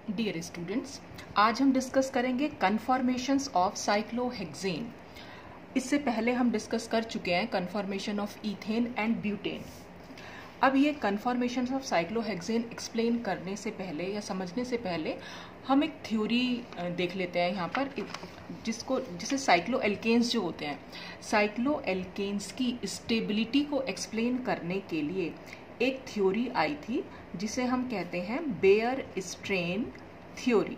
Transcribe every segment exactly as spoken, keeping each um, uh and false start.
Dear students, आज हम discuss करेंगे कन्फॉर्मेशंस ऑफ साइक्लोहेक्सेन। इससे पहले हम डिस्कस कर चुके हैं conformation of ethane and butane. अब ये कन्फॉर्मेशंस ऑफ साइक्लोहेक्सेन एक्सप्लेन करने से पहले या समझने से पहले हम एक थ्योरी देख लेते हैं यहाँ पर, जिसको जिसे साइक्लोएल्केन्स जो होते हैं, साइक्लोएल्केन्स की स्टेबिलिटी को एक्सप्लेन करने के लिए एक थ्योरी आई थी जिसे हम कहते हैं बेयर स्ट्रेन थ्योरी।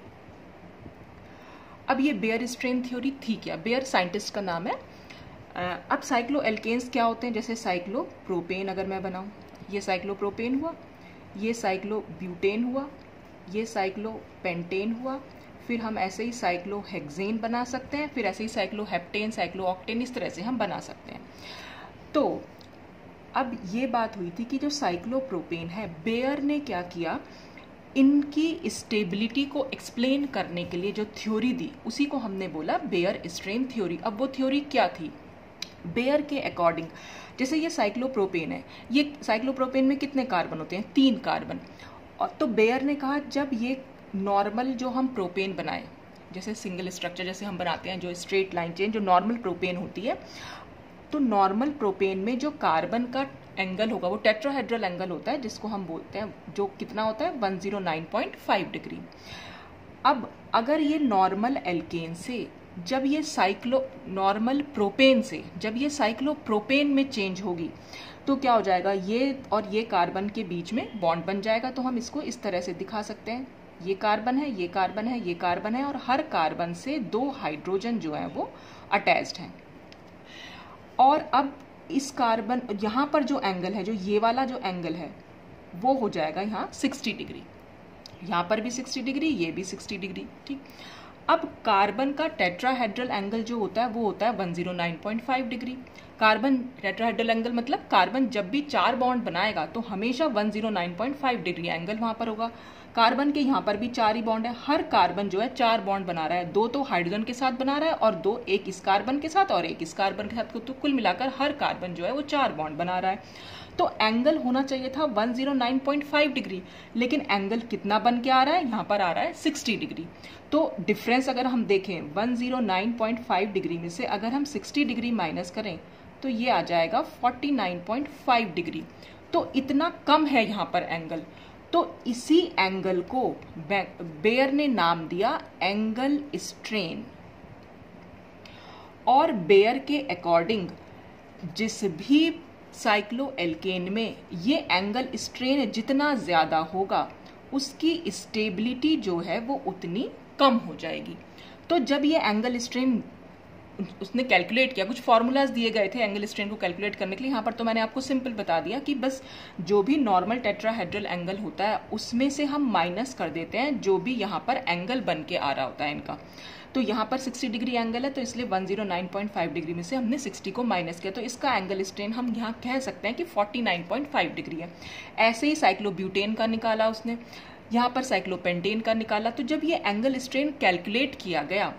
अब ये बेयर स्ट्रेन थ्योरी थी क्या? बेयर साइंटिस्ट का नाम है। अब साइक्लोएल्केन्स क्या होते हैं? जैसे साइक्लोप्रोपेन अगर मैं बनाऊं, ये साइक्लोप्रोपेन हुआ, ये साइक्लोब्यूटेन हुआ, ये साइक्लोपेंटेन हुआ, फिर हम ऐसे ही साइक्लोहेक्सेन बना सकते हैं, फिर ऐसे ही साइक्लोहेप्टेन, साइक्लोऑक्टेन, इस तरह से हम बना सकते हैं। तो अब ये बात हुई थी कि जो साइक्लोप्रोपेन है, बेयर ने क्या किया, इनकी स्टेबिलिटी को एक्सप्लेन करने के लिए जो थ्योरी दी उसी को हमने बोला बेयर स्ट्रेन थ्योरी। अब वो थ्योरी क्या थी? बेयर के अकॉर्डिंग, जैसे ये साइक्लोप्रोपेन है, ये साइक्लोप्रोपेन में कितने कार्बन होते हैं? तीन कार्बन। और तो बेयर ने कहा जब ये नॉर्मल जो हम प्रोपेन बनाए, जैसे सिंगल स्ट्रक्चर जैसे हम बनाते हैं, जो स्ट्रेट लाइन चेन जो नॉर्मल प्रोपेन होती है, तो नॉर्मल प्रोपेन में जो कार्बन का एंगल होगा वो टेट्राहेड्रल एंगल होता है, जिसको हम बोलते हैं, जो कितना होता है एक सौ नौ पॉइंट पाँच डिग्री। अब अगर ये नॉर्मल एल्केन से जब ये साइक्लो नॉर्मल प्रोपेन से जब ये साइक्लोप्रोपेन में चेंज होगी तो क्या हो जाएगा? ये और ये कार्बन के बीच में बॉन्ड बन जाएगा। तो हम इसको इस तरह से दिखा सकते हैं, ये कार्बन है, ये कार्बन है, ये कार्बन है, और हर कार्बन से दो हाइड्रोजन जो है वो अटैच्ड हैं। और अब इस कार्बन यहाँ पर जो एंगल है, जो ये वाला जो एंगल है, वो हो जाएगा यहाँ साठ डिग्री, यहाँ पर भी साठ डिग्री, ये भी साठ डिग्री। ठीक, अब कार्बन का टेट्राहेड्रल एंगल जो होता है वो होता है एक सौ नौ पॉइंट पाँच डिग्री। कार्बन टेट्राहेड्रल एंगल मतलब कार्बन जब भी चार बॉन्ड बनाएगा तो हमेशा एक सौ नौ पॉइंट पाँच डिग्री एंगल वहां पर होगा। कार्बन के यहाँ पर भी चार ही बॉन्ड है, हर कार्बन जो है चार बॉन्ड बना रहा है, दो तो हाइड्रोजन के साथ बना रहा है और दो एक इस कार्बन के साथ और एक इस कार्बन के साथ, तो कुल मिलाकर हर कार्बन जो है वो चार बॉन्ड बना रहा है। तो एंगल होना चाहिए था एक सौ नौ पॉइंट पाँच डिग्री, लेकिन एंगल कितना बन के आ रहा है? यहाँ पर आ रहा है साठ डिग्री। तो डिफरेंस अगर हम देखें एक सौ नौ पॉइंट पाँच डिग्री में से अगर हम साठ डिग्री माइनस करें तो ये आ जाएगा उनचास पॉइंट पाँच डिग्री। तो इतना कम है यहाँ पर एंगल। तो इसी एंगल को बेयर ने नाम दिया एंगल स्ट्रेन। और बेयर के अकॉर्डिंग जिस भी साइक्लोएल्केन में ये एंगल स्ट्रेन जितना ज्यादा होगा उसकी स्टेबिलिटी जो है वो उतनी कम हो जाएगी। तो जब ये एंगल स्ट्रेन उसने कैलकुलेट किया, कुछ फॉर्मूलाज दिए गए थे एंगल स्ट्रेन को कैलकुलेट करने के लिए। यहाँ पर तो मैंने आपको सिंपल बता दिया कि बस जो भी नॉर्मल टेट्राहेड्रल एंगल होता है उसमें से हम माइनस कर देते हैं जो भी यहाँ पर एंगल बन के आ रहा होता है इनका। तो यहाँ पर साठ डिग्री एंगल है, तो इसलिए एक सौ नौ पॉइंट पाँच डिग्री में से हमने साठ को माइनस किया, तो इसका एंगल स्ट्रेन हम यहाँ कह सकते हैं कि उनचास पॉइंट पाँच डिग्री है। ऐसे ही साइक्लोब्यूटेन का निकाला उसने, यहाँ पर साइक्लोपेंटेन का निकाला। तो जब ये एंगल स्ट्रेन कैलकुलेट किया गया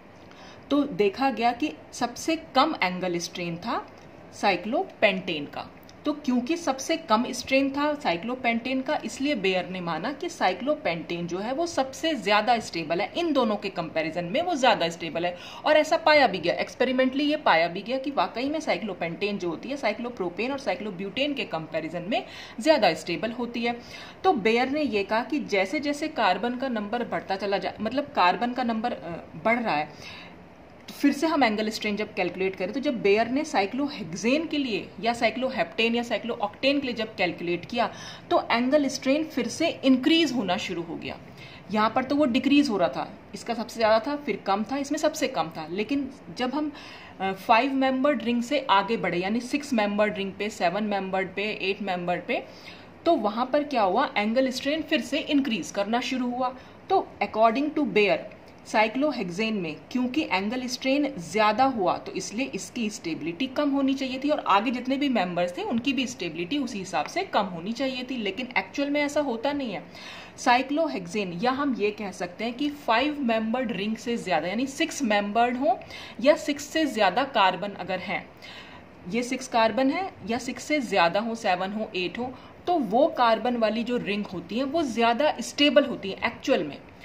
तो देखा गया कि सबसे कम एंगल स्ट्रेन था साइक्लोपेंटेन का। तो क्योंकि सबसे कम स्ट्रेन था साइक्लोपेंटेन का, इसलिए बेयर ने माना कि साइक्लोपेंटेन जो है वो सबसे ज्यादा स्टेबल है, इन दोनों के कंपैरिजन में वो ज्यादा स्टेबल है। और ऐसा पाया भी गया, एक्सपेरिमेंटली ये पाया भी गया कि वाकई में साइक्लोपेंटेन जो होती है साइक्लोप्रोपेन और साइक्लोब्यूटेन के कंपैरिजन में ज्यादा स्टेबल होती है। तो बेयर ने ये कहा कि जैसे जैसे कार्बन का नंबर बढ़ता चला जाए, मतलब कार्बन का नंबर बढ़ रहा है, तो फिर से हम एंगल स्ट्रेन जब कैलकुलेट करें, तो जब बेयर ने साइक्लोहेक्सेन के लिए या साइक्लोहेप्टेन या साइक्लोऑक्टेन के लिए जब कैलकुलेट किया तो एंगल स्ट्रेन फिर से इंक्रीज होना शुरू हो गया। यहाँ पर तो वो डिक्रीज हो रहा था, इसका सबसे ज्यादा था, फिर कम था, इसमें सबसे कम था। लेकिन जब हम फाइव मेंबर्ड रिंग से आगे बढ़े, यानी सिक्स मेंबर्ड रिंग पे, सेवन मेंबर्ड पे, एट मेंबर्ड पे, तो वहां पर क्या हुआ? एंगल स्ट्रेन फिर से इंक्रीज करना शुरू हुआ। तो अकॉर्डिंग टू बेयर साइक्लोहेक्सेन में क्योंकि एंगल स्ट्रेन ज्यादा हुआ तो इसलिए इसकी स्टेबिलिटी कम होनी चाहिए थी, और आगे जितने भी मेंबर्स थे उनकी भी स्टेबिलिटी उसी हिसाब से कम होनी चाहिए थी। लेकिन एक्चुअल में ऐसा होता नहीं है। साइक्लोहेक्सेन, या हम ये कह सकते हैं कि फाइव मेंबर्ड रिंग से ज्यादा, यानी सिक्स मेंबर्ड हो या सिक्स से ज्यादा कार्बन अगर हैं, ये सिक्स कार्बन है या सिक्स से ज्यादा हो, सेवन हो, एट हो, तो वो कार्बन वाली जो रिंग होती है वो ज्यादा स्टेबल होती है एक्चुअल में।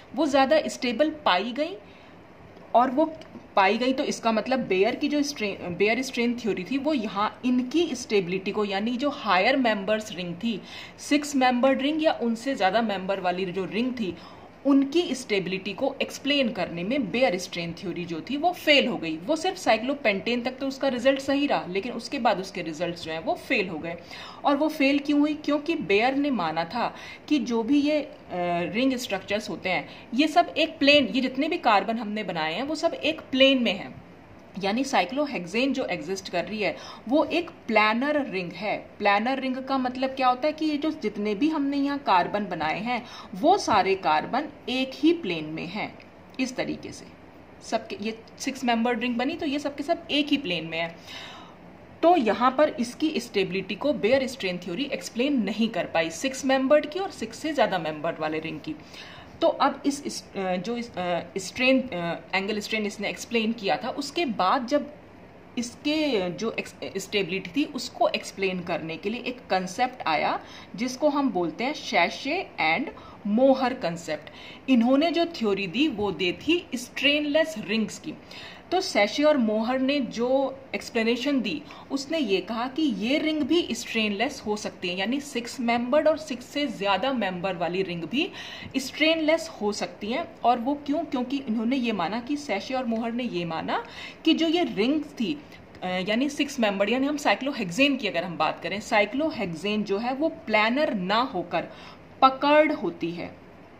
वो ज़्यादा स्टेबल पाई गई, और वो पाई गई तो इसका मतलब बेयर की जो स्ट्रेन बेयर स्ट्रेन थ्योरी थी वो यहाँ इनकी स्टेबिलिटी को, यानी जो हायर मेंबर्स रिंग थी, सिक्स मेंबर्ड रिंग या उनसे ज़्यादा मेंबर वाली जो रिंग थी, उनकी स्टेबिलिटी को एक्सप्लेन करने में बेयर स्ट्रेन थ्योरी जो थी वो फेल हो गई। वो सिर्फ साइक्लोपेंटेन तक तो उसका रिजल्ट सही रहा, लेकिन उसके बाद उसके रिजल्ट्स जो हैं वो फेल हो गए। और वो फेल क्यों हुई? क्योंकि बेयर ने माना था कि जो भी ये रिंग स्ट्रक्चर्स होते हैं ये सब एक प्लेन, ये जितने भी कार्बन हमने बनाए हैं वो सब एक प्लेन में हैं, यानी साइक्लोहेक्सेन जो एग्जिस्ट कर रही है वो एक प्लानर रिंग है। प्लानर रिंग का मतलब क्या होता है कि ये जो जितने भी हमने यहाँ कार्बन बनाए हैं वो सारे कार्बन एक ही प्लेन में हैं। इस तरीके से सबके ये सिक्स मेंबर्ड रिंग बनी तो ये सबके सब एक ही प्लेन में है। तो यहाँ पर इसकी स्टेबिलिटी को बेयर स्ट्रेन थ्योरी एक्सप्लेन नहीं कर पाई, सिक्स मेंबर्ड की और सिक्स से ज्यादा मेंबर्ड वाले रिंग की। तो अब इस, इस जो स्ट्रेन एंगल स्ट्रेन इसने एक्सप्लेन किया था, उसके बाद जब इसके जो स्टेबिलिटी थी उसको एक्सप्लेन करने के लिए एक कंसेप्ट आया जिसको हम बोलते हैं शैशे एंड मोहर कंसेप्ट। इन्होंने जो थ्योरी दी वो दी थी स्ट्रेनलेस रिंग्स की। तो शैशे और मोहर ने जो एक्सप्लेनेशन दी उसने ये कहा कि ये रिंग भी स्ट्रेनलेस हो सकती है, यानी सिक्स मेंबर्ड और सिक्स से ज्यादा मेंबर वाली रिंग भी स्ट्रेनलेस हो सकती हैं। और वो क्यों? क्योंकि इन्होंने ये माना कि शैशे और मोहर ने ये माना कि जो ये रिंग थी यानी सिक्स मेंबर, यानी हम साइक्लोहेक्सेन की अगर हम बात करें, साइक्लोहेक्सेन जो है वो प्लानर ना होकर पकर्ड होती है,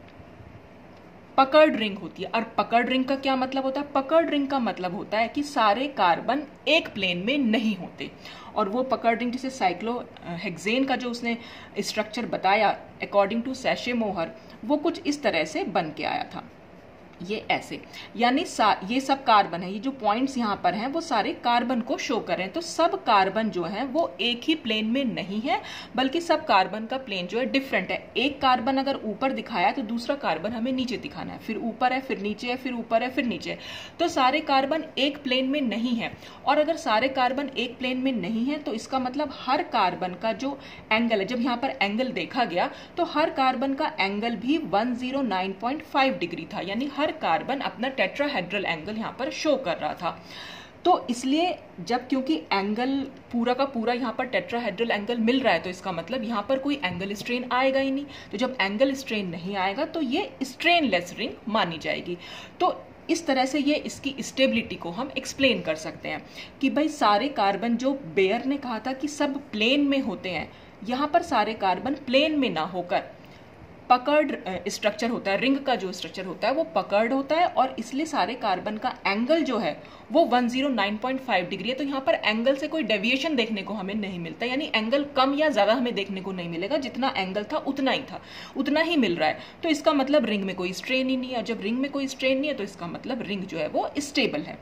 पकर्ड रिंग होती है। और पकर्ड रिंग का क्या मतलब होता है? पकर्ड रिंग का मतलब होता है कि सारे कार्बन एक प्लेन में नहीं होते। और वो पकर्ड रिंग जैसे साइक्लोहेक्सेन का जो उसने स्ट्रक्चर बताया अकॉर्डिंग टू शैशे मोहर, वो कुछ इस तरह से बन के आया था, ये ऐसे, यानी ये सब कार्बन है, ये जो पॉइंट्स यहाँ पर हैं वो सारे कार्बन को शो कर रहे हैं। तो सब कार्बन जो है वो एक ही प्लेन में नहीं है, बल्कि सब कार्बन का प्लेन जो है डिफरेंट है। एक कार्बन अगर ऊपर दिखाया तो दूसरा कार्बन हमें नीचे दिखाना है, फिर ऊपर है, फिर नीचे है, फिर ऊपर है, फिर नीचे है। तो सारे कार्बन एक प्लेन में नहीं है। और अगर सारे कार्बन एक प्लेन में नहीं है तो इसका मतलब हर कार्बन का जो एंगल है, जब यहाँ पर एंगल देखा गया तो हर कार्बन का एंगल भी one zero nine point five degree था, यानी हर कार्बन अपना टेट्राहेड्रल एंगल यहां पर शो कर रहा था। तो इसलिए जब क्योंकि एंगल पूरा का पूरा यहां पर टेट्राहेड्रल एंगल मिल रहा है तो इसका मतलब यहां पर कोई एंगल स्ट्रेन आएगा ही नहीं। तो जब एंगल स्ट्रेन नहीं आएगा तो ये स्ट्रेनलेस रिंग मानी जाएगी। तो इस तरह से ये इसकी स्टेबिलिटी को हम एक्सप्लेन कर सकते हैं कि भाई सारे कार्बन, जो बेयर ने कहा था कि सब प्लेन में होते हैं, यहां पर सारे कार्बन प्लेन में ना होकर पकर्ड स्ट्रक्चर होता है, रिंग का जो स्ट्रक्चर होता है वो पकर्ड होता है, और इसलिए सारे कार्बन का एंगल जो है वो one zero nine point five degree है। तो यहाँ पर एंगल से कोई डेविएशन देखने को हमें नहीं मिलता, यानी एंगल कम या ज्यादा हमें देखने को नहीं मिलेगा, जितना एंगल था उतना ही था, उतना ही मिल रहा है। तो इसका मतलब रिंग में कोई स्ट्रेन ही नहीं है। जब रिंग में कोई स्ट्रेन नहीं है तो इसका मतलब रिंग जो है वो स्टेबल है।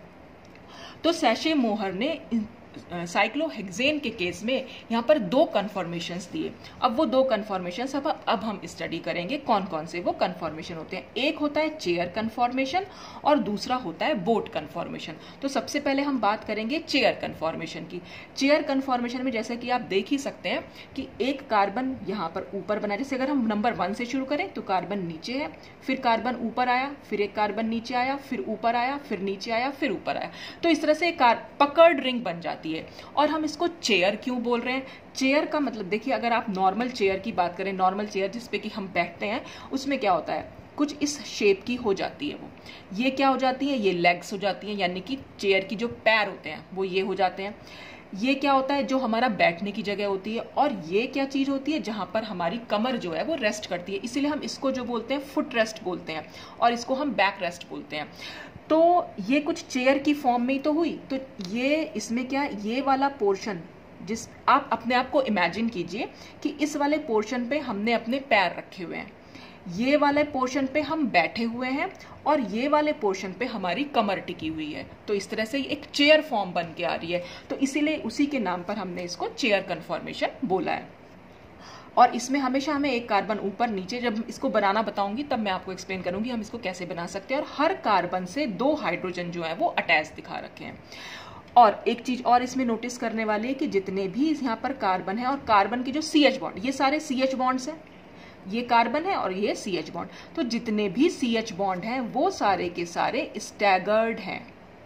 तो शैशे मोहर ने साइक्लोहेक्सेन के केस में यहाँ पर दो कन्फॉर्मेशंस दिए। अब वो दो कन्फॉर्मेशंस अब अब हम स्टडी करेंगे कौन कौन से वो कन्फॉर्मेशन होते हैं। एक होता है चेयर कन्फॉर्मेशन और दूसरा होता है बोट कन्फॉर्मेशन। तो सबसे पहले हम बात करेंगे चेयर कन्फॉर्मेशन की। चेयर कन्फॉर्मेशन में जैसे कि आप देख ही सकते हैं कि एक कार्बन यहाँ पर ऊपर बना, जैसे अगर हम नंबर वन से शुरू करें तो कार्बन नीचे है, फिर कार्बन ऊपर आया, फिर एक कार्बन नीचे आया, फिर ऊपर आया, फिर नीचे आया, फिर ऊपर आया। तो इस तरह से एक पकर्ड रिंग बन जाती है। और हम इसको चेयर क्यों बोल रहे हैं? चेयर का मतलब देखिए, अगर आप नॉर्मल चेयर की बात करें, नॉर्मल चेयर जिसपे कि हम बैठते हैं, उसमें क्या होता है, कुछ इस शेप की हो जाती है। वो ये क्या हो जाती है, ये लेग्स हो जाती हैं, यानी कि चेयर की जो पैर होते हैं वो ये हो जाते हैं। ये क्या होता है, जो हमारा बैठने की जगह होती है। और ये क्या चीज होती है, जहां पर हमारी कमर जो है वो रेस्ट करती है। इसीलिए हम इसको जो बोलते हैं फुट रेस्ट बोलते हैं, और इसको हम बैक रेस्ट बोलते हैं। तो ये कुछ चेयर की फॉर्म में ही तो हुई। तो ये इसमें क्या, ये वाला पोर्शन, जिस आप अपने आप को इमेजिन कीजिए कि इस वाले पोर्शन पे हमने अपने पैर रखे हुए हैं, ये वाले पोर्शन पे हम बैठे हुए हैं, और ये वाले पोर्शन पे हमारी कमर टिकी हुई है। तो इस तरह से एक चेयर फॉर्म बन के आ रही है। तो इसीलिए उसी के नाम पर हमने इसको चेयर कन्फॉर्मेशन बोला है। और इसमें हमेशा हमें एक कार्बन ऊपर नीचे, जब इसको बनाना बताऊंगी तब मैं आपको एक्सप्लेन करूंगी हम इसको कैसे बना सकते हैं। और हर कार्बन से दो हाइड्रोजन जो है वो अटैच दिखा रखे हैं। और एक चीज और इसमें नोटिस करने वाली है कि जितने भी यहाँ पर कार्बन है, और कार्बन की जो सी एच बॉन्ड, ये सारे सी एच बॉन्ड्स हैं, ये कार्बन है और ये सी एच बॉन्ड। तो जितने भी सी एच बॉन्ड हैं वो सारे के सारे स्टैगर्ड हैं।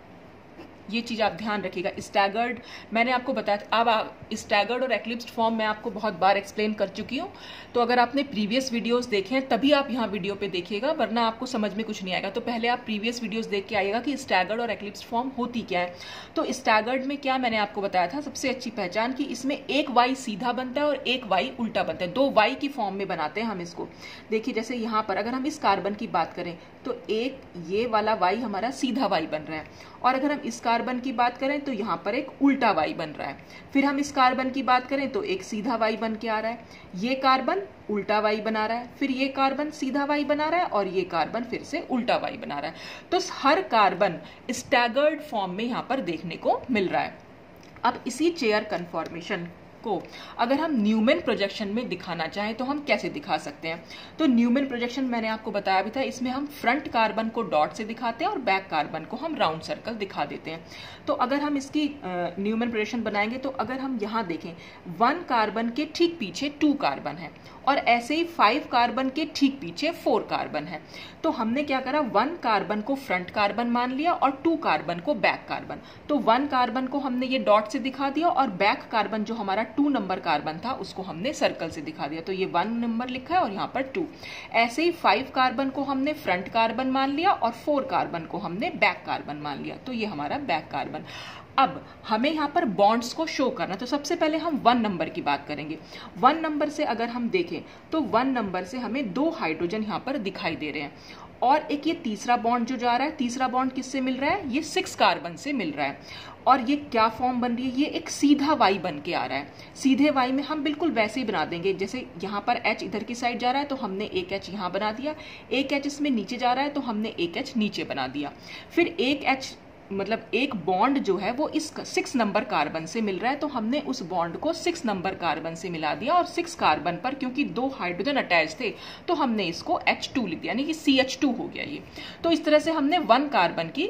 ये चीज आप ध्यान रखिएगा। स्टैगर्ड मैंने आपको बताया था। अब स्टैगर्ड और एक्लिप्स्ड फॉर्म मैं आपको बहुत बार एक्सप्लेन कर चुकी हूँ, तो अगर आपने प्रीवियस वीडियोस देखे हैं तभी आप यहाँ वीडियो पे देखिएगा, वरना आपको समझ में कुछ नहीं आएगा। तो पहले आप प्रीवियस वीडियोस देख के आइएगा कि स्टैगर्ड और एक्लिप्स्ड फॉर्म होती क्या है। तो स्टैगर्ड में क्या मैंने आपको बताया था, सबसे अच्छी पहचान की इसमें एक वाई सीधा बनता है और एक वाई उल्टा बनता है। दो वाई की फॉर्म में बनाते हैं हम इसको। देखिए जैसे यहाँ पर अगर हम इस कार्बन की बात करें तो एक ये वाला वाई हमारा सीधा वाई बन रहा है, और अगर हम इस कार्बन की बात करें तो यहाँ पर एक उल्टा वाई बन रहा है। फिर हम इस कार्बन की बात करें तो एक सीधा वाई बन के आ रहा है, ये कार्बन उल्टा वाई बना रहा है, फिर ये कार्बन सीधा वाई बना रहा है और ये कार्बन फिर से उल्टा वाई बना रहा है। तो हर कार्बन स्टैगर्ड फॉर्म में यहाँ पर देखने को मिल रहा है। अब इसी चेयर कन्फॉर्मेशन को अगर हम न्यूमैन प्रोजेक्शन में दिखाना चाहें तो हम कैसे दिखा सकते हैं। तो न्यूमैन प्रोजेक्शन मैंने आपको बताया भी था, इसमें हम फ्रंट कार्बन को डॉट से दिखाते हैं और बैक कार्बन को हम राउंड सर्कल दिखा देते हैं। तो अगर हम इसकी न्यूमैन प्रोजेक्शन बनाएंगे तो अगर हम यहाँ देखें वन कार्बन के ठीक पीछे टू कार्बन है और ऐसे ही फाइव कार्बन के ठीक पीछे फोर कार्बन है। तो हमने क्या करा, वन कार्बन को फ्रंट कार्बन मान लिया और टू कार्बन को बैक कार्बन। तो वन कार्बन को हमने ये डॉट से दिखा दिया और बैक कार्बन जो हमारा टू नंबर कार्बन था उसको हमने सर्कल से दिखा दिया। तो ये वन नंबर लिखा है और यहाँ पर टू। ऐसे ही फाइव कार्बन को हमने फ्रंट कार्बन मान लिया और फोर कार्बन को हमने बैक कार्बन मान लिया। तो ये हमारा बैक कार्बन। अब हमें यहाँ पर बॉन्ड्स को शो करना, तो सबसे पहले हम वन नंबर की बात करेंगे। वन नंबर से अगर हम देखें तो वन नंबर से हमें दो हाइड्रोजन यहाँ पर दिखाई दे रहे हैं, और एक ये तीसरा बॉन्ड जो जा रहा है, तीसरा बॉन्ड किससे मिल रहा है, ये सिक्स कार्बन से मिल रहा है। और ये क्या फॉर्म बन रही है, ये एक सीधा वाई बन के आ रहा है। सीधे वाई में हम बिल्कुल वैसे ही बना देंगे, जैसे यहाँ पर एच इधर की साइड जा रहा है तो हमने एक एच यहाँ बना दिया, एक एच इसमें नीचे जा रहा है तो हमने एक एच नीचे बना दिया। फिर एक एच मतलब एक बॉन्ड जो है वो इस सिक्स नंबर कार्बन से मिल रहा है तो हमने उस बॉन्ड को सिक्स नंबर कार्बन से मिला दिया, और सिक्स कार्बन पर क्योंकि दो हाइड्रोजन अटैच थे तो हमने इसको एच टू लिख दिया, यानी कि सी एच टू हो गया ये। तो इस तरह से हमने वन कार्बन की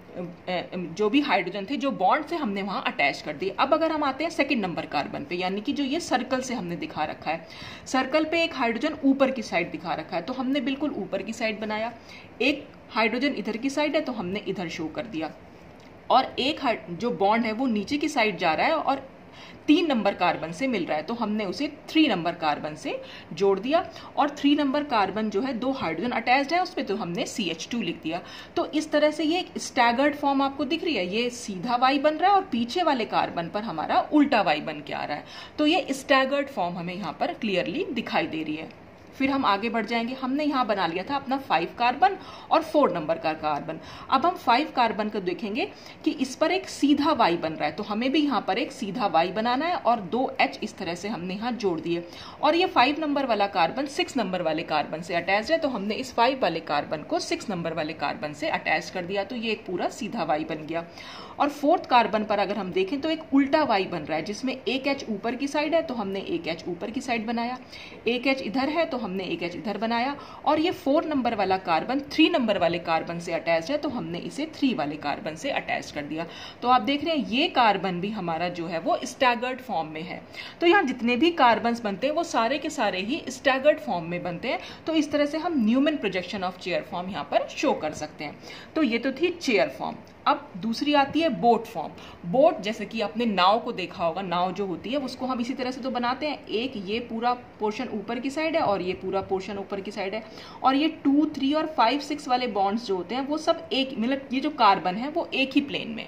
जो भी हाइड्रोजन थे जो बॉन्ड से हमने वहां अटैच कर दिए। अब अगर हम आते हैं सेकंड नंबर कार्बन पे, यानी कि जो ये सर्कल से हमने दिखा रखा है, सर्कल पे एक हाइड्रोजन ऊपर की साइड दिखा रखा है तो हमने बिल्कुल ऊपर की साइड बनाया। एक हाइड्रोजन इधर की साइड है तो हमने इधर शो कर दिया, और एक जो बॉन्ड है वो नीचे की साइड जा रहा है और तीन नंबर कार्बन से मिल रहा है तो हमने उसे थ्री नंबर कार्बन से जोड़ दिया। और थ्री नंबर कार्बन जो है दो हाइड्रोजन अटैच्ड है उसमें तो हमने सी एच टू लिख दिया। तो इस तरह से ये एक स्टैगर्ड फॉर्म आपको दिख रही है, ये सीधा वाई बन रहा है और पीछे वाले कार्बन पर हमारा उल्टा वाई बन के आ रहा है। तो ये स्टैगर्ड फॉर्म हमें यहाँ पर क्लियरली दिखाई दे रही है। फिर हम आगे बढ़ जाएंगे। हमने यहाँ बना लिया था अपना फाइव कार्बन और फोर नंबर का कार्बन। अब हम फाइव कार्बन को देखेंगे कि इस पर एक सीधा वाई बन रहा है तो हमें भी यहाँ पर एक सीधा वाई बनाना है, और दो एच इस तरह से हमने यहाँ जोड़ दिए। और ये फाइव नंबर वाला कार्बन सिक्स नंबर वाले कार्बन से अटैच है तो हमने इस फाइव वाले कार्बन को सिक्स नंबर वाले कार्बन से अटैच कर दिया, तो ये एक पूरा सीधा वाई बन गया। और फोर्थ कार्बन पर अगर हम देखें तो एक उल्टा वाई बन रहा है जिसमें एक एच ऊपर की साइड है तो हमने एक एच ऊपर की साइड बनाया, एक एच इधर है तो हमने एक एच इधर बनाया, और ये फोर नंबर वाला कार्बन थ्री नंबर वाले कार्बन से अटैच है तो हमने इसे थ्री वाले कार्बन से अटैच कर दिया। तो आप देख रहे हैं ये कार्बन भी हमारा जो है वो स्टैगर्ड फॉर्म में है। तो यहाँ जितने भी कार्बन बनते हैं वो सारे के सारे ही स्टैगर्ड फॉर्म में बनते हैं। तो इस तरह से हम Newman projection of chair form यहाँ पर शो कर सकते हैं। तो ये तो थी चेयर फॉर्म। अब दूसरी आती है बोट फॉर्म। बोट जैसे कि आपने नाव को देखा होगा, नाव जो होती है उसको हम इसी तरह से तो बनाते हैं, एक ये पूरा पोर्शन ऊपर की साइड है और ये पूरा पोर्शन ऊपर की साइड है, और ये टू थ्री और फाइव सिक्स वाले बॉन्ड्स जो होते हैं वो सब एक, मतलब ये जो कार्बन है वो एक ही प्लेन में।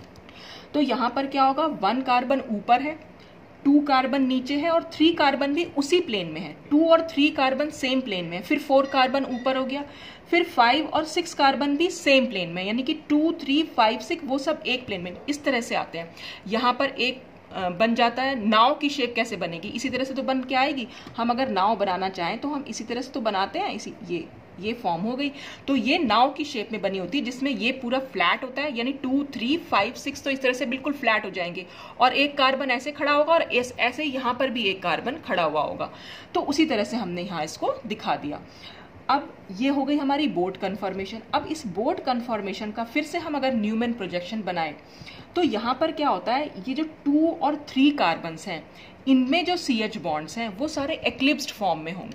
तो यहाँ पर क्या होगा, वन कार्बन ऊपर है, टू कार्बन नीचे है और थ्री कार्बन भी उसी प्लेन में है। टू और थ्री कार्बन सेम प्लेन में है, फिर फोर कार्बन ऊपर हो गया, फिर फाइव और सिक्स कार्बन भी सेम प्लेन में, यानी कि टू थ्री फाइव सिक्स वो सब एक प्लेन में। इस तरह से आते हैं। यहाँ पर एक बन जाता है। नाव की शेप कैसे बनेगी, इसी तरह से तो बन के आएगी। हम अगर नाव बनाना चाहें तो हम इसी तरह से तो बनाते हैं, इसी ये ये फॉर्म हो गई। तो ये नाव की शेप में बनी होती है जिसमें ये पूरा फ्लैट होता है, यानी टू थ्री फाइव सिक्स तो इस तरह से बिल्कुल फ्लैट हो जाएंगे, और एक कार्बन ऐसे खड़ा होगा और ऐसे यहाँ पर भी एक कार्बन खड़ा हुआ होगा। तो उसी तरह से हमने यहाँ इसको दिखा दिया। अब ये हो गई हमारी बोट कन्फॉर्मेशन। अब इस बोट कन्फॉर्मेशन का फिर से हम अगर न्यूमैन प्रोजेक्शन बनाएं तो यहाँ पर क्या होता है, ये जो टू और थ्री कार्बन्स हैं इनमें जो सी एच बॉन्ड्स हैं वो सारे एक्लिप्स्ड फॉर्म में होंगे,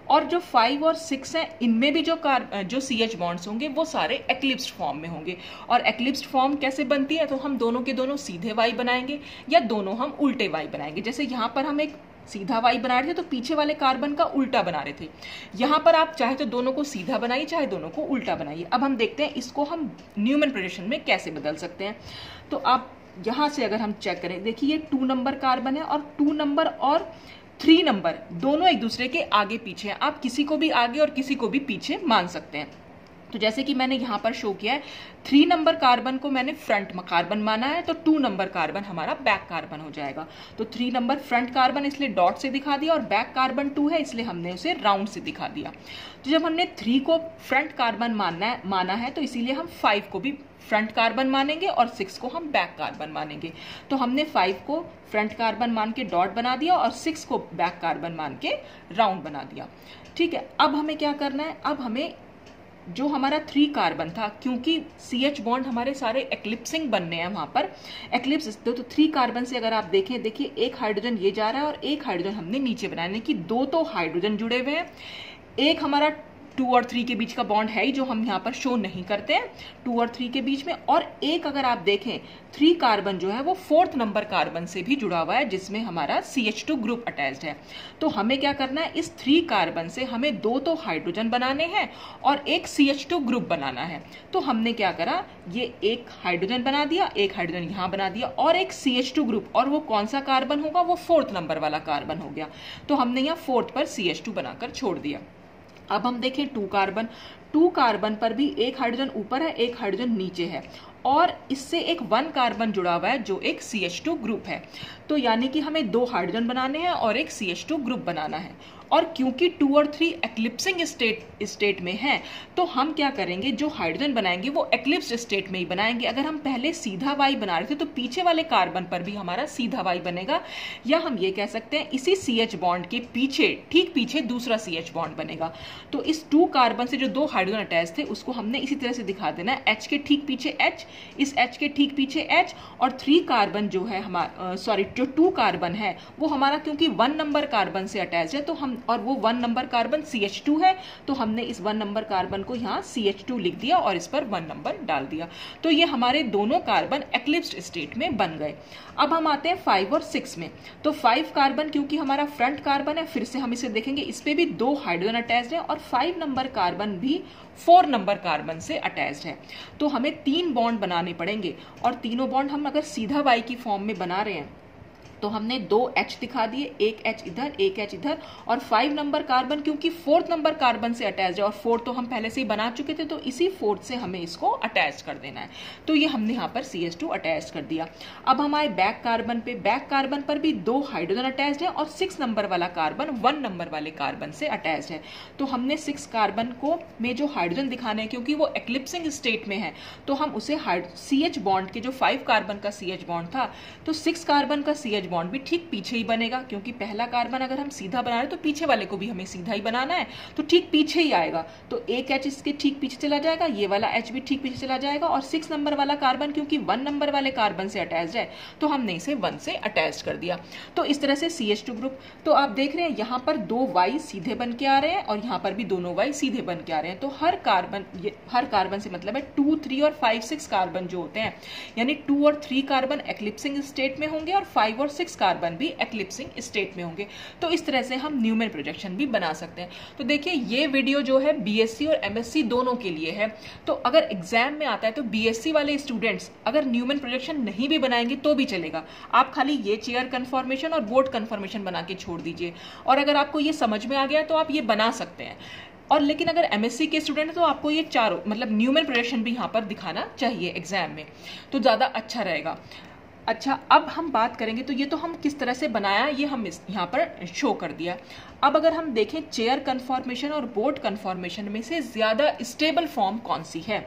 और जो फाइव और सिक्स हैं इनमें भी जो कार जो सी एच बॉन्ड्स होंगे वो सारे एक्लिप्स्ड फॉर्म में होंगे। और एक्लिप्स्ड फॉर्म कैसे बनती है, तो हम दोनों के दोनों सीधे वाई बनाएंगे या दोनों हम उल्टे वाई बनाएंगे। जैसे यहाँ पर हम एक सीधा वाई बना रहे थे तो पीछे वाले कार्बन का उल्टा बना रहे थे, यहाँ पर आप चाहे तो दोनों को सीधा बनाइए चाहे दोनों को उल्टा बनाइए। अब हम देखते हैं इसको हम न्यूमन प्रोजेक्शन में कैसे बदल सकते हैं। तो आप यहाँ से अगर हम चेक करें, देखिए ये टू नंबर कार्बन है और टू नंबर और थ्री नंबर दोनों एक दूसरे के आगे पीछे हैं। आप किसी को भी आगे और किसी को भी पीछे मान सकते हैं। तो जैसे कि मैंने यहाँ पर शो किया है, थ्री नंबर कार्बन को मैंने फ्रंट कार्बन माना है तो टू नंबर कार्बन हमारा बैक कार्बन हो जाएगा। तो थ्री नंबर फ्रंट कार्बन इसलिए डॉट से दिखा दिया और बैक कार्बन टू है इसलिए हमने उसे राउंड से दिखा दिया। तो जब हमने थ्री को फ्रंट कार्बन मानना है माना है तो इसीलिए हम फाइव को भी फ्रंट कार्बन मानेंगे और सिक्स को हम बैक कार्बन मानेंगे। तो हमने फाइव को फ्रंट कार्बन मान के डॉट बना दिया और सिक्स को बैक कार्बन मान के राउंड बना दिया। ठीक है, अब हमें क्या करना है, अब हमें जो हमारा थ्री कार्बन था, क्योंकि सी एच बॉन्ड हमारे सारे एक्लिप्सिंग बनने हैं वहां पर एक्लिप्स, तो थ्री कार्बन से अगर आप देखें, देखिए एक हाइड्रोजन ये जा रहा है और एक हाइड्रोजन हमने नीचे बनाया, यानी कि दो तो हाइड्रोजन जुड़े हुए हैं। एक हमारा टू और थ्री के बीच का बॉन्ड है ही जो हम यहाँ पर शो नहीं करते हैं, टू और थ्री के बीच में। और एक अगर आप देखें थ्री कार्बन जो है वो फोर्थ नंबर कार्बन से भी जुड़ा हुआ है जिसमें हमारा C H two group attached है। तो हमें क्या करना है, इस थ्री कार्बन से हमें दो तो हाइड्रोजन बनाने हैं और एक सी एच टू ग्रुप बनाना है। तो हमने क्या करा, ये एक हाइड्रोजन बना दिया, एक हाइड्रोजन यहाँ बना दिया और एक सी एच टू ग्रुप, और वो कौन सा कार्बन होगा, वो फोर्थ नंबर वाला कार्बन हो गया। तो हमने यहाँ फोर्थ पर सी एच टू बनाकर छोड़ दिया। अब हम देखें टू कार्बन, टू कार्बन पर भी एक हाइड्रोजन ऊपर है एक हाइड्रोजन नीचे है और इससे एक वन कार्बन जुड़ा हुआ है जो एक सी एच टू ग्रुप है। तो यानी कि हमें दो हाइड्रोजन बनाने हैं और एक सी एच टू ग्रुप बनाना है। और क्योंकि टू और थ्री एक्लिप्सिंग स्टेट स्टेट में हैं तो हम क्या करेंगे, जो हाइड्रोजन बनाएंगे वो एक्लिप्स स्टेट में ही बनाएंगे। अगर हम पहले सीधा वाई बना रहे थे तो पीछे वाले कार्बन पर भी हमारा सीधा वाई बनेगा, या हम ये कह सकते हैं इसी सी एच बॉन्ड के पीछे ठीक पीछे दूसरा सी एच बॉन्ड बनेगा। तो इस टू कार्बन से जो दो हाइड्रोजन अटैच थे उसको हमने इसी तरह से दिखा देना है, एच के ठीक पीछे एच, इस एच के ठीक पीछे एच, और थ्री कार्बन जो है हमारा सॉरी जो टू कार्बन है वो हमारा क्योंकि वन नंबर कार्बन से अटैच है तो हम, और वो one number carbon C H two है तो हमने इस वन नंबर कार्बन को यहाँ सी एच टू लिख दिया और इस पर वन नंबर डाल दिया। तो ये हमारे दोनों कार्बन एक्लिप्स्ड स्टेट में बन गए। अब हम आते हैं फाइव और सिक्स में। तो फाइव कार्बन क्योंकि हमारा फ्रंट कार्बन है, फिर से हम इसे देखेंगे, इस पे भी दो हाइड्रोजन अटैच्ड है और फाइव नंबर कार्बन भी फोर नंबर कार्बन से अटैच्ड है। तो हमें तीन बॉन्ड बनाने पड़ेंगे और तीनों बॉन्ड हम अगर सीधा वाई की फॉर्म में बना रहे हैं तो हमने दो H दिखा दिए, एक H इधर एक H इधर, और फाइव नंबर कार्बन क्योंकि फोर्थ नंबर कार्बन से अटैच है और फोर्थ तो हम पहले से ही बना चुके थे तो इसी फोर्थ से हमें इसको अटैच कर देना है। तो ये हमने यहाँ पर सी एच टू अटैच कर दिया। अब हम आए बैक कार्बन पे, बैक कार्बन पर भी दो हाइड्रोजन अटैच है और सिक्स नंबर वाला कार्बन वन नंबर वाले कार्बन से अटैच है। तो हमने सिक्स कार्बन को में जो हाइड्रोजन दिखाने हैं क्योंकि वो एक्लिप्सिंग स्टेट में है तो हम उसे सी एच बॉन्ड के जो फाइव कार्बन का सी एच बॉन्ड था तो सिक्स कार्बन का सी एच बॉन्ड भी ठीक पीछे ही बनेगा, क्योंकि पहला कार्बन अगर हम सीधा बना रहे तो पीछे वाले को भी हमें सीधा ही बनाना है तो ठीक पीछे ही आएगा। तो एक एच इसके ठीक पीछे चला जाएगा, ये वाला एच भी ठीक पीछे चला जाएगा, और सिक्स नंबर वाला कार्बन क्योंकि वन नंबर वाले कार्बन से अटैच है तो हमने इसे वन से अटैच कर दिया। तो इस तरह से सी एच टू ग्रुप, तो आप देख रहे हैं यहाँ पर दो वाई सीधे बन के आ रहे हैं और यहाँ पर भी दोनों वाई सीधे बन के आ रहे हैं। तो हर कार्बन, हर कार्बन से मतलब है टू थ्री और फाइव सिक्स कार्बन जो होते हैं, यानी टू और थ्री कार्बन एक्लिप्सिंग स्टेट में होंगे और फाइव और सिक्स कार्बन भी एक्लिप्सिंग स्टेट में होंगे। तो इस तरह से हम न्यूमन प्रोजेक्शन भी बना सकते हैं। तो देखिए ये वीडियो जो है बीएससी और एमएससी दोनों के लिए है। तो अगर एग्जाम में आता है तो बीएससी वाले स्टूडेंट्स अगर न्यूमन प्रोजेक्शन नहीं भी बनाएंगे तो भी चलेगा, आप खाली ये चेयर कन्फॉर्मेशन और बोर्ड कन्फॉर्मेशन बना के छोड़ दीजिए, और अगर आपको ये समझ में आ गया तो आप ये बना सकते हैं। और लेकिन अगर एमएससी के स्टूडेंट है तो आपको ये चारों मतलब न्यूमन प्रोजेक्शन भी यहाँ पर दिखाना चाहिए एग्जाम में, तो ज्यादा अच्छा रहेगा। अच्छा, अब हम बात करेंगे, तो ये तो हम किस तरह से बनाया ये हम इस यहाँ पर शो कर दिया। अब अगर हम देखें चेयर कन्फॉर्मेशन और बोर्ड कन्फॉर्मेशन में से ज्यादा स्टेबल फॉर्म कौन सी है,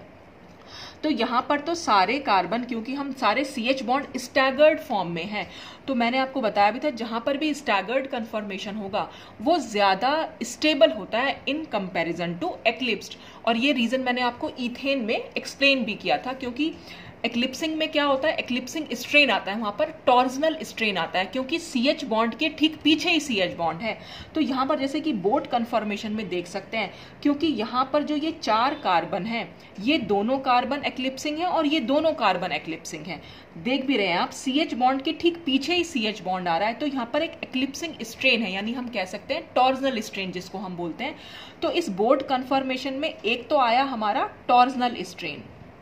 तो यहाँ पर तो सारे कार्बन क्योंकि हम सारे C H bond staggered form में हैं, तो मैंने आपको बताया भी था जहां पर भी स्टैगर्ड कन्फॉर्मेशन होगा वो ज्यादा स्टेबल होता है इन कंपैरिजन टू एक्लिप्स्ड। और ये रीजन मैंने आपको इथेन में एक्सप्लेन भी किया था, क्योंकि एक्लिप्सिंग में क्या होता है, एक्लिप्सिंग स्ट्रेन आता है, वहां पर टॉर्जनल स्ट्रेन आता है, क्योंकि सी एच बॉन्ड के ठीक पीछे ही सी एच बॉन्ड है। तो यहाँ पर जैसे कि बोट कन्फॉर्मेशन में देख सकते हैं, क्योंकि यहाँ पर जो ये चार कार्बन है, ये दोनों कार्बन एक्लिप्सिंग है और ये दोनों कार्बन एक्लिप्सिंग है। देख भी रहे हैं आप, सी एच बॉन्ड के ठीक पीछे ही सी एच बॉन्ड आ रहा है, तो यहाँ पर एक एक्लिप्सिंग स्ट्रेन है, यानी हम कह सकते हैं टॉर्जनल स्ट्रेन जिसको हम बोलते हैं। तो इस बोट कन्फॉर्मेशन में एक तो आया हमारा टॉर्जनल स्ट्रेन,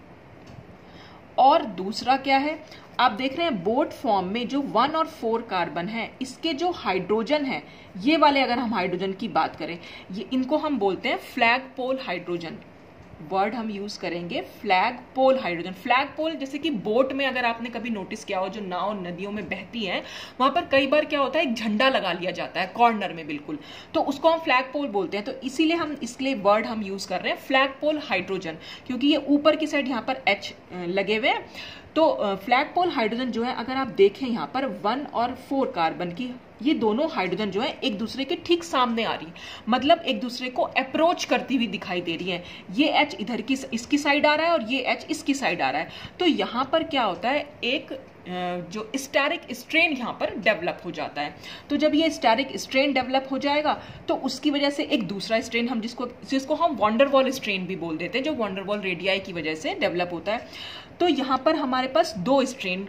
और दूसरा क्या है, आप देख रहे हैं बोट फॉर्म में जो वन और फोर कार्बन है, इसके जो हाइड्रोजन है, ये वाले अगर हम हाइड्रोजन की बात करें, ये इनको हम बोलते हैं फ्लैग पोल हाइड्रोजन। वर्ड हम यूज करेंगे flagpole hydrogen. Flagpole जैसे कि बोट में अगर आपने कभी नोटिस किया हो, जो नाव नदियों में बहती हैं, वहां पर कई बार क्या होता है, एक झंडा लगा लिया जाता है कॉर्नर में बिल्कुल, तो उसको हम फ्लैग पोल बोलते हैं। तो इसीलिए हम इसलिए वर्ड हम यूज कर रहे हैं फ्लैग पोल हाइड्रोजन, क्योंकि ये ऊपर की साइड यहाँ पर एच लगे हुए हैं। तो फ्लैग पोल हाइड्रोजन जो है, अगर आप देखें यहाँ पर वन और फोर कार्बन की, ये दोनों हाइड्रोजन जो है एक दूसरे के ठीक सामने आ रही है, मतलब एक दूसरे को अप्रोच करती हुई दिखाई दे रही है। ये एच इधर की इसकी साइड आ रहा है और ये एच इसकी साइड आ रहा है। तो यहाँ पर क्या होता है, एक जो स्टेरिक स्ट्रेन यहाँ पर डेवलप हो जाता है। तो जब ये स्टेरिक स्ट्रेन डेवलप हो जाएगा, तो उसकी वजह से एक दूसरा स्ट्रेन हम जिसको जिसको हम वंडरवॉल स्ट्रेन भी बोल देते हैं, जो वंडरवॉल रेडियाई की वजह से डेवलप होता है। तो यहाँ पर हमारे पास दो स्ट्रेन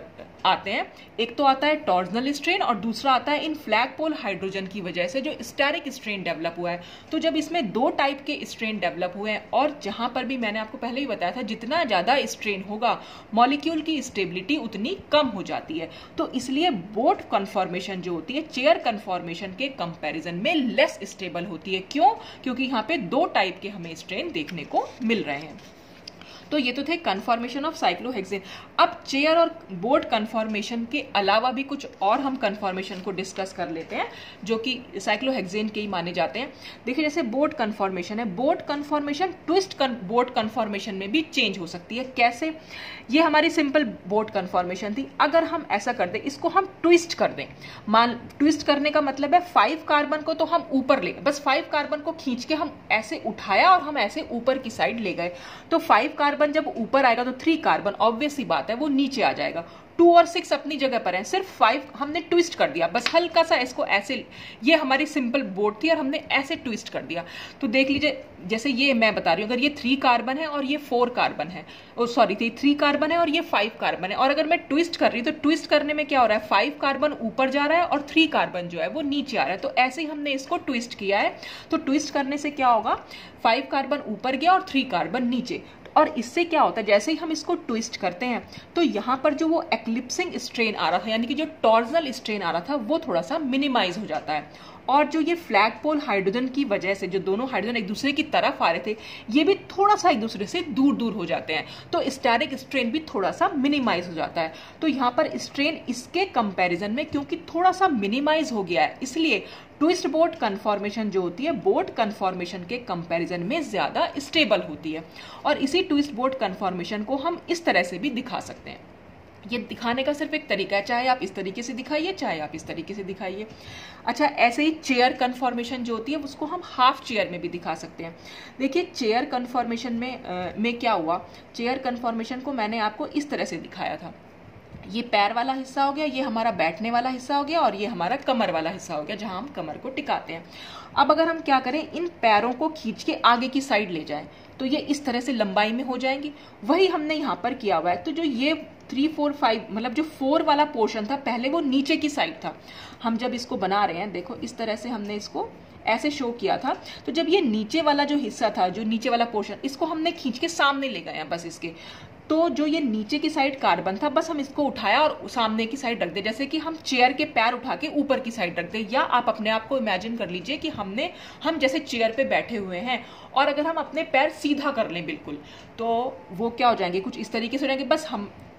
आते हैं, एक तो आता है टॉर्जनल स्ट्रेन और दूसरा आता है इन फ्लैग पोल हाइड्रोजन की वजह से जो स्टेरिक स्ट्रेन डेवलप हुआ है। तो जब इसमें दो टाइप के स्ट्रेन डेवलप हुए हैं, और जहां पर भी मैंने आपको पहले ही बताया था, जितना ज्यादा स्ट्रेन होगा मॉलिक्यूल की स्टेबिलिटी उतनी कम हो जाती है। तो इसलिए बोट कन्फॉर्मेशन जो होती है चेयर कन्फॉर्मेशन के कंपैरिजन में लेस स्टेबल होती है। क्यों? क्योंकि यहाँ पे दो टाइप के हमें स्ट्रेन देखने को मिल रहे हैं। तो ये तो थे कन्फॉर्मेशन ऑफ साइक्लोहेक्सेन। अब चेयर और बोट कन्फॉर्मेशन के अलावा भी कुछ और हम कन्फॉर्मेशन को डिस्कस कर लेते हैं, जो कि साइक्लोहेक्सेन के ही माने जाते हैं। देखिए, जैसे बोट कन्फॉर्मेशन है, boat conformation twist boat conformation में भी चेंज हो सकती है। कैसे? ये हमारी सिंपल बोट कन्फॉर्मेशन थी, अगर हम ऐसा कर दें, इसको हम ट्विस्ट कर दें। मान ट्विस्ट करने का मतलब है फाइव कार्बन को तो हम ऊपर ले, बस फाइव कार्बन को खींच के हम ऐसे उठाया और हम ऐसे ऊपर की साइड ले गए। तो फाइव कार्बन जब ऊपर आएगा तो थ्री कार्बन ऑब्वियस सी बात है वो नीचे आ जाएगा। टू और सिक्स अपनी जगह पर है, सिर्फ फाइव हमने ट्विस्ट कर दिया, बस हल्का सा इसको ऐसे, ये हमारी सिंपल बोट थी और हमने ऐसे ट्विस्ट कर दिया। तो देख लीजिए, जैसे ये मैं बता रही हूँ, अगर ये थ्री कार्बन है और ये फोर कार्बन है, ओ सॉरी थी थ्री कार्बन है और ये फाइव कार्बन है, और अगर मैं ट्विस्ट कर रही हूँ तो ट्विस्ट करने में क्या हो रहा है, फाइव कार्बन ऊपर जा रहा है और थ्री कार्बन जो है वो नीचे आ रहा है। तो ऐसे ही हमने इसको ट्विस्ट किया है। तो ट्विस्ट करने से क्या होगा, फाइव कार्बन ऊपर गया और थ्री कार्बन नीचे। और इससे क्या होता है, जैसे ही हम इसको ट्विस्ट करते हैं तो यहाँ पर जो वो एक्लिप्सिंग स्ट्रेन आ रहा था, यानी कि जो टॉर्जनल स्ट्रेन आ रहा था, वो थोड़ा सा मिनिमाइज हो जाता है। और जो ये फ्लैग पोल हाइड्रोजन की वजह से जो दोनों हाइड्रोजन एक दूसरे की तरफ आ रहे थे, ये भी थोड़ा सा एक दूसरे से दूर दूर हो जाते हैं। तो स्टेरिक स्ट्रेन भी थोड़ा सा मिनिमाइज हो जाता है। तो यहाँ पर स्ट्रेन इसके कंपैरिजन में क्योंकि थोड़ा सा मिनिमाइज हो गया है, इसलिए ट्विस्ट बोट कन्फॉर्मेशन जो होती है बोट कन्फॉर्मेशन के कंपैरिजन में ज्यादा स्टेबल होती है। और इसी ट्विस्ट बोट कन्फॉर्मेशन को हम इस तरह से भी दिखा सकते हैं। ये दिखाने का सिर्फ एक तरीका है, चाहे आप इस तरीके से दिखाइए चाहे आप इस तरीके से दिखाइए। अच्छा, ऐसे ही चेयर कन्फॉर्मेशन जो होती है उसको हम हाफ चेयर में भी दिखा सकते हैं। देखिए, चेयर कन्फॉर्मेशन में आ, में क्या हुआ, चेयर कन्फॉर्मेशन को मैंने आपको इस तरह से दिखाया था। ये पैर वाला हिस्सा हो गया, ये हमारा बैठने वाला हिस्सा हो गया, और ये हमारा कमर वाला हिस्सा हो गया जहां हम कमर को टिकाते हैं। अब अगर हम क्या करें, इन पैरों को खींच के आगे की साइड ले जाएं तो ये इस तरह से लंबाई में हो जाएंगी। वही हमने यहाँ पर किया हुआ है। तो जो ये थ्री फोर फाइव मतलब जो फोर वाला पोर्शन था पहले, वो नीचे की साइड था। हम जब इसको बना रहे हैं, देखो इस तरह से हमने इसको ऐसे शो किया था। तो जब ये नीचे वाला जो हिस्सा था, जो नीचे वाला पोर्शन, इसको हमने खींच के सामने ले गए हैं बस इसके। तो जो ये नीचे की साइड कार्बन था, बस हम इसको उठाया और सामने की साइड रख दे, जैसे कि हम चेयर के पैर उठा के ऊपर की साइड रख दे। या आप अपने आप को इमेजिन कर लीजिए कि हमने हम जैसे चेयर पे बैठे हुए हैं, और अगर हम अपने पैर सीधा कर लें बिल्कुल, तो वो क्या हो जाएंगे, कुछ इस तरीके से हो जाएंगे। बस हम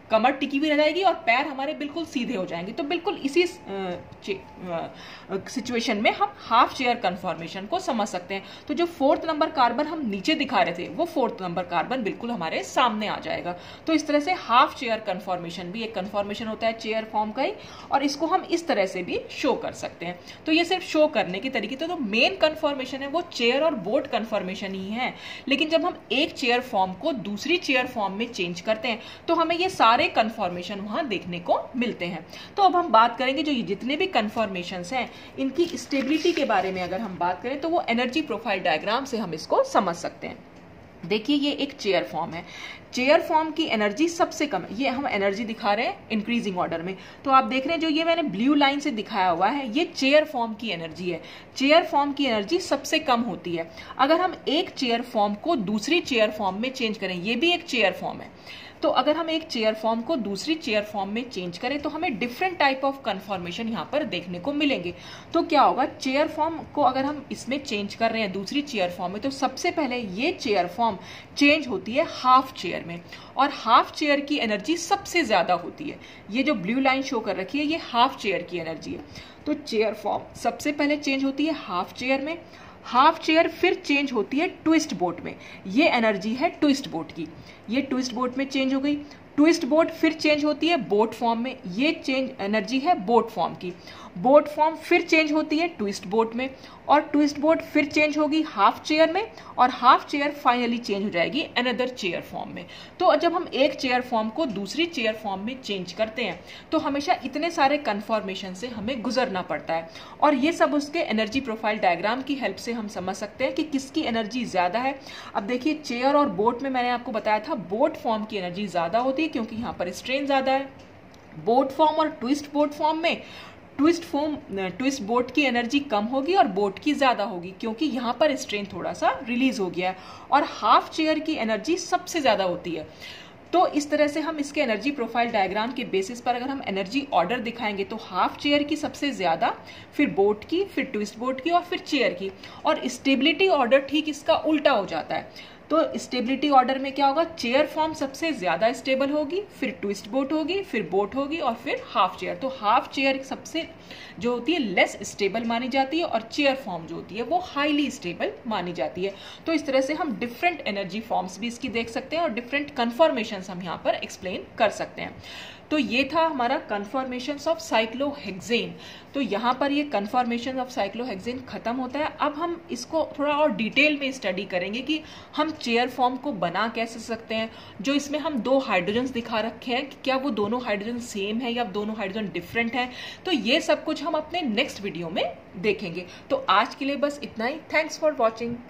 कमर टिकी हुई रह जाएगी और पैर हमारे बिल्कुल सीधे हो जाएंगे। तो बिल्कुल इसी सिचुएशन में हम हाफ चेयर कन्फॉर्मेशन को समझ सकते हैं। तो जो फोर्थ नंबर कार्बन हम नीचे दिखा रहे थे वो फोर्थ नंबर कार्बन बिल्कुल हमारे सामने आ जाएगा। तो इस तरह से हाफ चेयर कन्फॉर्मेशन भी एक कन्फॉर्मेशन होता है चेयर फॉर्म का ही, और इसको हम इस तरह से भी शो कर सकते हैं। तो ये सिर्फ शो करने के तरीके थे। तो मेन कन्फॉर्मेशन है वो चेयर और बोट कन्फॉर्मेशन ही है। लेकिन जब हम एक चेयर फॉर्म को दूसरी चेयर फॉर्म में चेंज करते हैं तो हमें ये सारे कन्फॉर्मेशन वहां देखने को मिलते हैं। तो अब हम बात करेंगे जो ये जितने भी कन्फॉर्मेशंस हैं इनकी स्टेबिलिटी के बारे में अगर हम बात करें तो वो एनर्जी प्रोफाइल डायग्राम से हम इसको समझ सकते हैं। देखिए ये एक चेयर फॉर्म है। चेयर फॉर्म की एनर्जी सबसे कम है। ये हम एनर्जी दिखा रहे हैं इंक्रीजिंग ऑर्डर में। तो आप देख रहे हैं जो ये मैंने ब्लू लाइन से दिखाया हुआ है ये चेयर फॉर्म की एनर्जी है। चेयर फॉर्म की एनर्जी सबसे कम होती है। अगर हम एक चेयर फॉर्म को दूसरी चेयर फॉर्म में चेंज करें, ये भी एक चेयर फॉर्म है, तो अगर हम एक चेयर फॉर्म को दूसरी चेयर फॉर्म में चेंज करें तो हमें डिफरेंट टाइप ऑफ कन्फॉर्मेशन यहाँ पर देखने को मिलेंगे। तो क्या होगा, चेयर फॉर्म को अगर हम इसमें चेंज कर रहे हैं दूसरी चेयर फॉर्म में, तो सबसे पहले ये चेयर फॉर्म चेंज होती है हाफ चेयर में, और हाफ चेयर की एनर्जी सबसे ज्यादा होती है। ये जो ब्लू लाइन शो कर रखी है ये हाफ चेयर की एनर्जी है। तो चेयर फॉर्म सबसे पहले चेंज होती है हाफ चेयर में, हाफ चेयर फिर चेंज होती है ट्विस्ट बोट में। ये एनर्जी है ट्विस्ट बोट की, ये ट्विस्ट बोट में चेंज हो गई। ट्विस्ट बोट फिर चेंज होती है बोट फॉर्म में, ये चेंज एनर्जी है बोट फॉर्म की। बोट फॉर्म फिर चेंज होती है ट्विस्ट बोट में, और ट्विस्ट बोट फिर चेंज होगी हाफ चेयर में, और हाफ चेयर फाइनली चेंज हो जाएगी अनदर चेयर फॉर्म में। तो जब हम एक चेयर फॉर्म को दूसरी चेयर फॉर्म में चेंज करते हैं तो हमेशा इतने सारे कन्फॉर्मेशन से हमें गुजरना पड़ता है, और ये सब उसके एनर्जी प्रोफाइल डायग्राम की हेल्प से हम समझ सकते हैं कि किसकी एनर्जी ज्यादा है। अब देखिए चेयर और बोट में मैंने आपको बताया था बोट फॉर्म की एनर्जी ज्यादा होती है क्योंकि यहाँ पर स्ट्रेन ज्यादा है। बोट फॉर्म और ट्विस्ट बोट फॉर्म में ट्विस्ट फॉर्म ट्विस्ट बोट की एनर्जी कम होगी और बोट की ज्यादा होगी क्योंकि यहाँ पर स्ट्रेन थोड़ा सा रिलीज हो गया है, और हाफ चेयर की एनर्जी सबसे ज्यादा होती है। तो इस तरह से हम इसके एनर्जी प्रोफाइल डायग्राम के बेसिस पर अगर हम एनर्जी ऑर्डर दिखाएंगे तो हाफ चेयर की सबसे ज्यादा, फिर बोट की, फिर ट्विस्ट बोट की, और फिर चेयर की। और स्टेबिलिटी ऑर्डर ठीक इसका उल्टा हो जाता है। तो स्टेबिलिटी ऑर्डर में क्या होगा, चेयर फॉर्म सबसे ज्यादा स्टेबल होगी, फिर ट्विस्ट बोट होगी, फिर बोट होगी, और फिर हाफ चेयर। तो हाफ चेयर सबसे जो होती है लेस स्टेबल मानी जाती है, और चेयर फॉर्म जो होती है वो हाईली स्टेबल मानी जाती है। तो इस तरह से हम डिफरेंट एनर्जी फॉर्म्स भी इसकी देख सकते हैं और डिफरेंट कन्फॉर्मेशंस हम यहाँ पर एक्सप्लेन कर सकते हैं। तो ये था हमारा कन्फॉर्मेशंस ऑफ साइक्लोहेक्सेन। तो यहाँ पर ये कन्फॉर्मेशन ऑफ साइक्लोहेक्सेन खत्म होता है। अब हम इसको थोड़ा और डिटेल में स्टडी करेंगे कि हम चेयर फॉर्म को बना कैसे सकते हैं। जो इसमें हम दो हाइड्रोजन्स दिखा रखे हैं, क्या वो दोनों हाइड्रोजन सेम है या दोनों हाइड्रोजन डिफरेंट है, तो ये सब कुछ हम अपने नेक्स्ट वीडियो में देखेंगे। तो आज के लिए बस इतना ही। Thanks for watching.